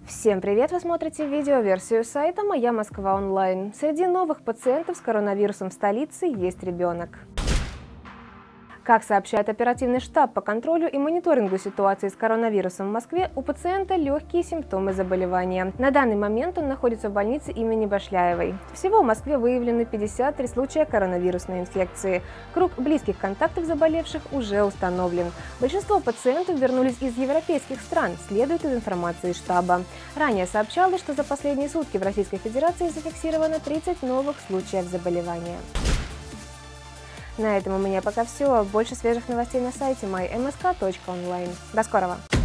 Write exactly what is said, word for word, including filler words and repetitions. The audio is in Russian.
Всем привет! Вы смотрите видеоверсию сайта «Моя Москва онлайн». Среди новых пациентов с коронавирусом в столице есть ребенок. Как сообщает оперативный штаб по контролю и мониторингу ситуации с коронавирусом в Москве, у пациента легкие симптомы заболевания. На данный момент он находится в больнице имени Башляевой. Всего в Москве выявлены пятьдесят три случая коронавирусной инфекции. Круг близких контактов заболевших уже установлен. Большинство пациентов вернулись из европейских стран, следует из информации штаба. Ранее сообщалось, что за последние сутки в Российской Федерации зафиксировано тридцать новых случаев заболевания. На этом у меня пока все. Больше свежих новостей на сайте май эм эс ка точка онлайн. До скорого!